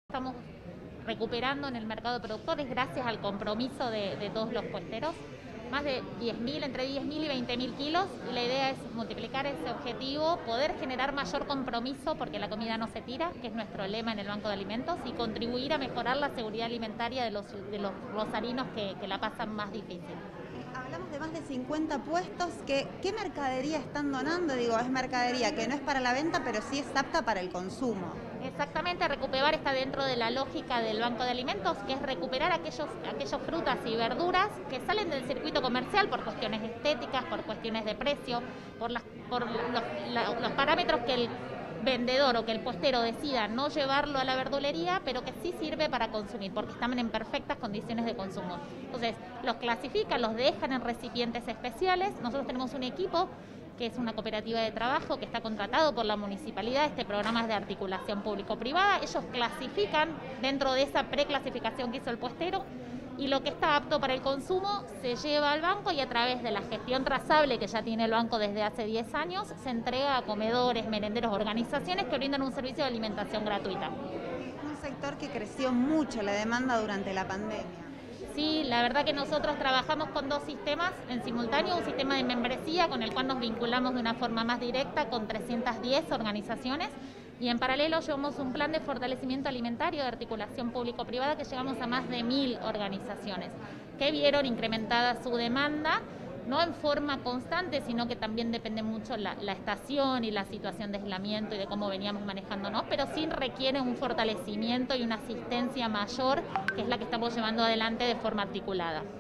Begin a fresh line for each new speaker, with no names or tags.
Estamos recuperando en el mercado de productores gracias al compromiso de todos los puesteros, más de 10.000, entre 10.000 y 20.000 kilos, y la idea es multiplicar ese objetivo, poder generar mayor compromiso porque la comida no se tira, que es nuestro lema en el Banco de Alimentos, y contribuir a mejorar la seguridad alimentaria de los rosarinos que la pasan más difícil.
Hablamos de más de 50 puestos. ¿Qué mercadería están donando? Digo, es mercadería que no es para la venta, pero sí es apta para el consumo.
Exactamente, recuperar está dentro de la lógica del Banco de Alimentos, que es recuperar aquellos frutas y verduras que salen del circuito comercial por cuestiones estéticas, por cuestiones de precio, por los parámetros que el vendedor o que el postero decida no llevarlo a la verdulería, pero que sí sirve para consumir, porque están en perfectas condiciones de consumo. Entonces, los clasifican, los dejan en recipientes especiales. Nosotros tenemos un equipo que es una cooperativa de trabajo que está contratado por la municipalidad. Este programa es de articulación público-privada. Ellos clasifican dentro de esa preclasificación que hizo el puestero, y lo que está apto para el consumo se lleva al banco, y a través de la gestión trazable que ya tiene el banco desde hace 10 años, se entrega a comedores, merenderos, organizaciones que brindan un servicio de alimentación gratuita.
Un sector que creció mucho la demanda durante la pandemia.
Sí, la verdad que nosotros trabajamos con dos sistemas en simultáneo, un sistema de membresía con el cual nos vinculamos de una forma más directa con 310 organizaciones, y en paralelo llevamos un plan de fortalecimiento alimentario de articulación público-privada que llegamos a más de 1.000 organizaciones que vieron incrementada su demanda, no en forma constante, sino que también depende mucho la estación y la situación de aislamiento y de cómo veníamos manejándonos, pero sí requiere un fortalecimiento y una asistencia mayor, que es la que estamos llevando adelante de forma articulada.